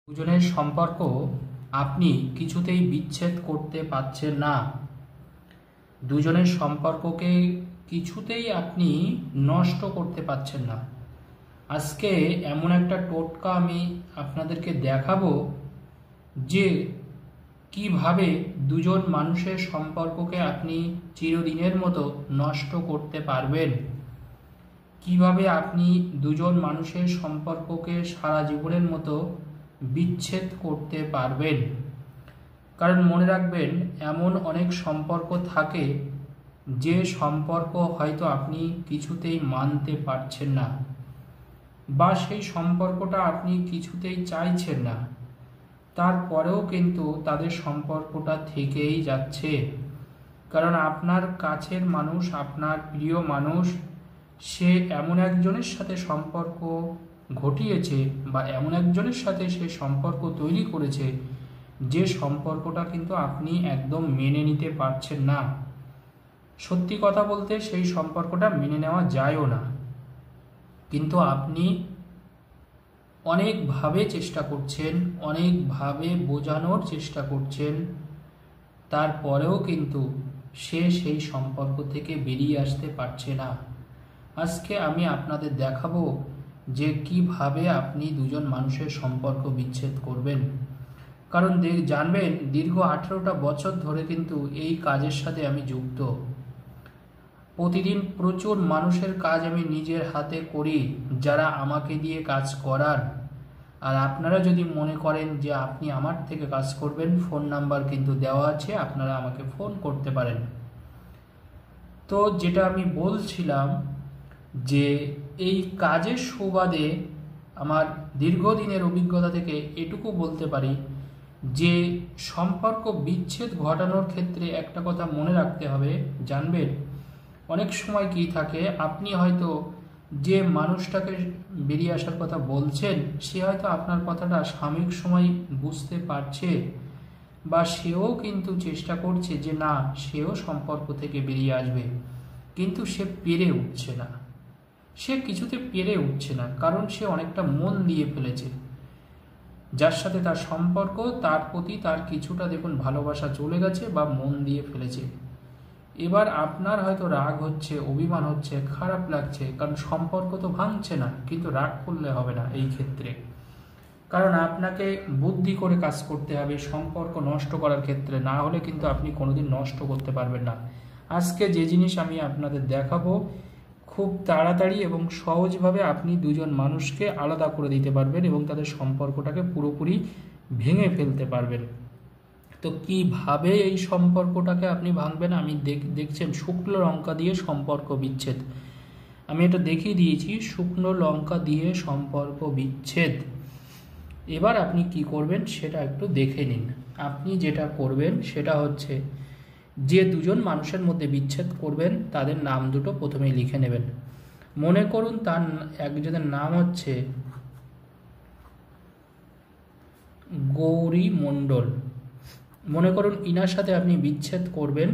দুজনের সম্পর্ক আপনি কিছুতেই বিচ্ছেদ করতে পারছেন না। দুজনের সম্পর্ককে কিছুতেই আপনি নষ্ট করতে পারছেন না। আজকে এমন একটা টোটকা আমি আপনাদেরকে দেখাবো যে কিভাবে দুজন মানুষের সম্পর্ককে আপনি চিরদিনের মতো নষ্ট করতে পারবেন, কিভাবে আপনি দুজন মানুষের সম্পর্ককে সারা জীবনের মতো বিচ্ছেদ করতে পারবেন। কারণ মনে রাখবেন, এমন অনেক সম্পর্ক থাকে যে সম্পর্ক হয়তো আপনি কিছুতেই মানতে পারছেন না, বা সেই সম্পর্কটা আপনি কিছুতেই চাইছেন না, তারপরেও কিন্তু তাদের সম্পর্কটা থেকেই যাচ্ছে। কারণ আপনার কাছের মানুষ, আপনার প্রিয় মানুষ, সে এমন একজনের সাথে সম্পর্ক ঘটিয়েছে বা এমন একজনের সাথে সে সম্পর্ক তৈরি করেছে যে সম্পর্কটা কিন্তু আপনি একদম মেনে নিতে পারছেন না। সত্যি কথা বলতে সেই সম্পর্কটা মেনে নেওয়া যায়ও না, কিন্তু আপনি অনেকভাবে চেষ্টা করছেন, অনেকভাবে বোঝানোর চেষ্টা করছেন, তারপরেও কিন্তু সে সেই সম্পর্ক থেকে বেরিয়ে আসতে পারছে না। আজকে আমি আপনাদের দেখাবো যে কিভাবে আপনি দুজন মানুষের সম্পর্ক বিচ্ছেদ করবেন। কারণ জানবেন, দীর্ঘ 18টা বছর ধরে কিন্তু এই কাজের সাথে আমি যুক্ত। প্রতিদিন প্রচুর মানুষের কাজ আমি নিজের হাতে করি, যারা আমাকে দিয়ে কাজ করান। আর আপনারা যদি মনে করেন যে আপনি আমার থেকে কাজ করবেন, ফোন নাম্বার কিন্তু দেওয়া আছে, আপনারা আমাকে ফোন করতে পারেন। তো যেটা আমি বলছিলাম যে এই কাজের সুবাদে আমার দীর্ঘদিনের অভিজ্ঞতা থেকে এটুকু বলতে পারি যে সম্পর্ক বিচ্ছেদ ঘটানোর ক্ষেত্রে একটা কথা মনে রাখতে হবে। জানবেন, অনেক সময় কি থাকে, আপনি হয়তো যে মানুষটাকে বেরিয়ে আসার কথা বলছেন, সে হয়তো আপনার কথাটা সাময়িক সময় বুঝতে পারছে, বা সেও কিন্তু চেষ্টা করছে যে না, সেও সম্পর্ক থেকে বেরিয়ে আসবে, কিন্তু সে পেরে উঠছে না। সে কিছুতে পেরে উঠছে না, কারণ সে অনেকটা মন দিয়ে ফেলেছে যার সাথে তার সম্পর্ক, তার প্রতি তার কিছুটা দেখুন ভালোবাসা চলে গেছে বা মন দিয়ে ফেলেছে। এবার আপনার হয়তো রাগ হচ্ছে, অভিমান হচ্ছে, খারাপ লাগছে, কারণ সম্পর্ক তো ভাঙছে না, কিন্তু রাগ করলে হবে না এই ক্ষেত্রে। কারণ আপনাকে বুদ্ধি করে কাজ করতে হবে সম্পর্ক নষ্ট করার ক্ষেত্রে, না হলে কিন্তু আপনি কোনোদিন নষ্ট করতে পারবেন না। আজকে যে জিনিস আমি আপনাদের দেখাবো, খুব তাড়াতাড়ি এবং সহজভাবে আপনি দুজন মানুষকে আলাদা করে দিতে পারবেন এবং তাদের সম্পর্কটাকে পুরোপুরি ভেঙে ফেলতে পারবেন। তো কিভাবে এই সম্পর্কটাকে আপনি ভাঙবেন, আমি দেখছেন শুকনো লঙ্কা দিয়ে সম্পর্ক বিচ্ছেদ, আমি এটা দেখিয়ে দিয়েছি, শুকনো লঙ্কা দিয়ে সম্পর্ক বিচ্ছেদ। এবার আপনি কি করবেন সেটা একটু দেখে নিন। আপনি যেটা করবেন সেটা হচ্ছে, যে দুজন মানুষের মধ্যে বিচ্ছেদ করবেন তাদের নাম দুটো প্রথমেই লিখে নেবেন। মনে করুন তার একজনের নাম হচ্ছে গৌরী মণ্ডল। মনে করুন ইনার সাথে আপনি বিচ্ছেদ করবেন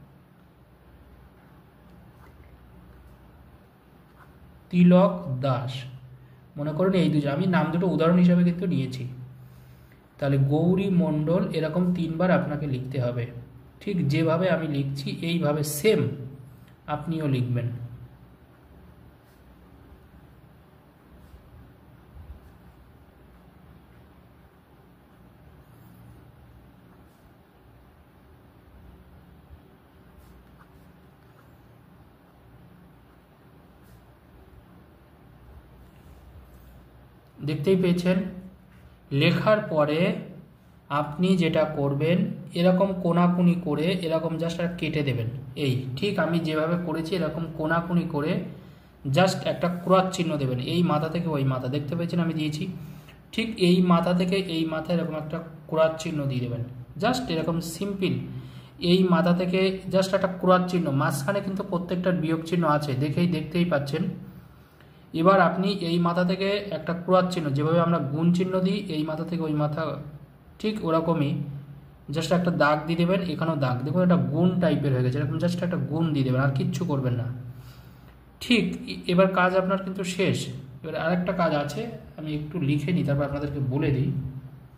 তিলক দাস। মনে করুন এই দুজন, আমি নাম দুটো উদাহরণ হিসাবে কিন্তু নিয়েছি। তাহলে গৌরী মণ্ডল এরকম 3 বার আপনাকে লিখতে হবে। ঠিক যেভাবে আমি লিখছি এইভাবে সেম আপনিও লিখবেন। দেখতেই পেয়েছেন। লেখার পরে আপনি যেটা করবেন, এরকম কোনাকুনি করে এরকম জাস্ট কেটে দেবেন। এই ঠিক আমি যেভাবে করেছি এরকম কোনাকুনি করে জাস্ট একটা ক্রস চিহ্ন দেবেন। এই মাথা থেকে ওই মাথা, দেখতে পেয়েছেন আমি দিয়েছি, ঠিক এই মাথা থেকে এই মাথা এরকম একটা ক্রস চিহ্ন দিয়ে দেবেন। জাস্ট এরকম সিম্পল, এই মাথা থেকে জাস্ট একটা ক্রস চিহ্ন, মাঝখানে কিন্তু প্রত্যেকটার বিয়োগ চিহ্ন আছে, দেখতেই পাচ্ছেন। এবার আপনি এই মাথা থেকে একটা ক্রস চিহ্ন, যেভাবে আমরা গুণ চিহ্ন দিই, এই মাথা থেকে ওই মাথা ঠিক ওরকমই জাস্ট একটা দাগ দিয়ে দেবেন। এখানেও দাগ, দেখুন একটা গুণ টাইপের হয়ে গেছে, এরকম জাস্ট একটা গুণ দিয়ে দেবেন, আর কিচ্ছু করবেন না। ঠিক এবার কাজ আপনার কিন্তু শেষ। এবার আরেকটা কাজ আছে, আমি একটু লিখে নিই, তারপর আপনাদেরকে বলে দিই।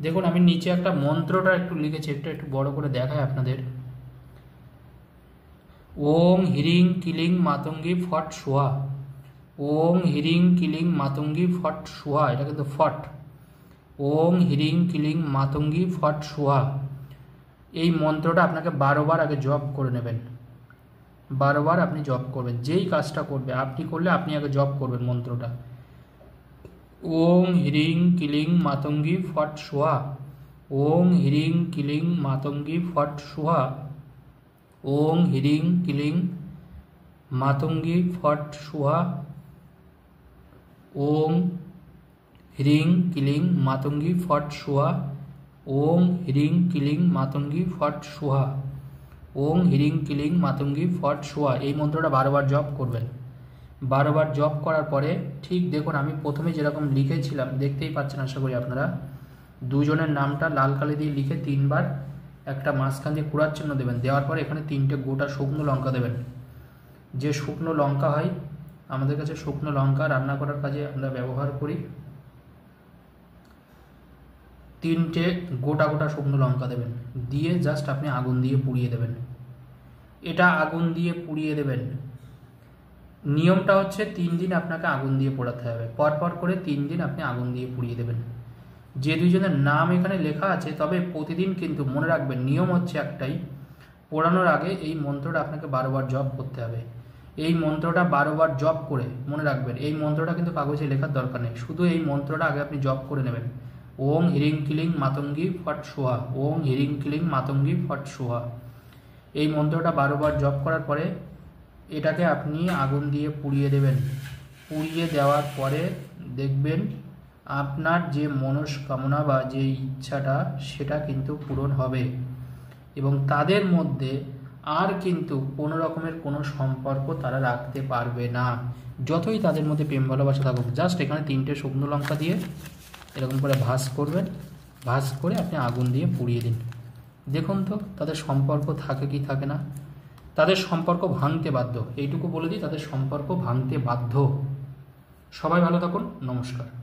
দেখুন আমি নিচে একটা মন্ত্রটা একটু লিখেছি, একটু বড় করে দেখায় আপনাদের। ওং হিরিং কিলিং মাতঙ্গী ফট সোহা, ওং হিরিং কিলিং মাতঙ্গী ফট সোহা, এটা কিন্তু ফট। ওং হিরিং কিলিং মাতঙ্গী ফট সোহা, এই মন্ত্রটা আপনাকে 12 বার আগে জপ করে নেবেন। 12 বার আপনি জপ করবেন, যেই কাজটা করবে আপনি করলে আপনি আগে জপ করবেন মন্ত্রটা। ওং হিরিং কিলিং মাতঙ্গী ফট সোহা, ওং হিরিং কিলিং মাতঙ্গী ফট সোহা, ওং হিরিং কিলিং মাতঙ্গী ফট সোহা, ওং হিরিং কিলিং মাতঙ্গী ফট সোহা, ওং হিরিং কিলিং মাতঙ্গী ফট সোহা, ওং হিরিং কিলিং মাতঙ্গী ফট সোহা। এই মন্ত্রটা 12 বার জপ করবেন। 12 বার জপ করার পরে ঠিক দেখুন আমি প্রথমে যেরকম লিখেছিলাম, দেখতেই পাচ্ছেন আশা করি আপনারা, দুজনের নামটা লাল কালি দিয়ে লিখে 3 বার একটা মাঝখান দিয়ে কুড়ার চিহ্ন দেবেন। দেওয়ার পরে এখানে 3টে গোটা শুকনো লঙ্কা দেবেন। যে শুকনো লঙ্কা হয়, আমাদের কাছে শুকনো লঙ্কা রান্না করার কাজে আমরা ব্যবহার করি, 3টে গোটা গোটা শুকনো লঙ্কা দেবেন। দিয়ে জাস্ট আপনি আগুন দিয়ে পুড়িয়ে দেবেন। এটা আগুন দিয়ে পুড়িয়ে দেবেন। নিয়মটা হচ্ছে 3 দিন আপনাকে আগুন দিয়ে পোড়াতে হবে, পরপর করে 3 দিন আপনি আগুন দিয়ে পুড়িয়ে দেবেন। যে দুইজনের নাম এখানে লেখা আছে, তবে প্রতিদিন কিন্তু মনে রাখবেন নিয়ম হচ্ছে একটাই, পোড়ানোর আগে এই মন্ত্রটা আপনাকে 12 বার জপ করতে হবে। এই মন্ত্রটা 12 বার জপ করে মনে রাখবেন, এই মন্ত্রটা কিন্তু কাগজে লেখার দরকার নেই, শুধু এই মন্ত্রটা আগে আপনি জপ করে নেবেন। ওং হিরিং কিলিং মাতঙ্গী ফট সোহা, ওং হিরিং কিলিং মাতঙ্গী ফট সোহা। এই মন্ত্রটা 12 বার জপ করার পরে এটাকে আপনি আগুন দিয়ে পুড়িয়ে দেবেন। পুড়িয়ে দেওয়ার পরে দেখবেন আপনার যে মনস্কামনা বা যে ইচ্ছাটা সেটা কিন্তু পূরণ হবে, এবং তাদের মধ্যে আর কিন্তু কোনো রকমের কোনো সম্পর্ক তারা রাখতে পারবে না, যতই তাদের মধ্যে প্রেম ভালোবাসা থাকুক। জাস্ট এখানে 3টে শুকনো লঙ্কা দিয়ে এরকম করে ভাঁজ করবেন, ভাঁজ করে আপনি আগুন দিয়ে পুড়িয়ে দিন। দেখুন তো তাদের সম্পর্ক থাকে কি থাকে না। তাদের সম্পর্ক ভাঙতে বাধ্য, এইটুকু বলে দিই, তাদের সম্পর্ক ভাঙতে বাধ্য। সবাই ভালো থাকুন, নমস্কার।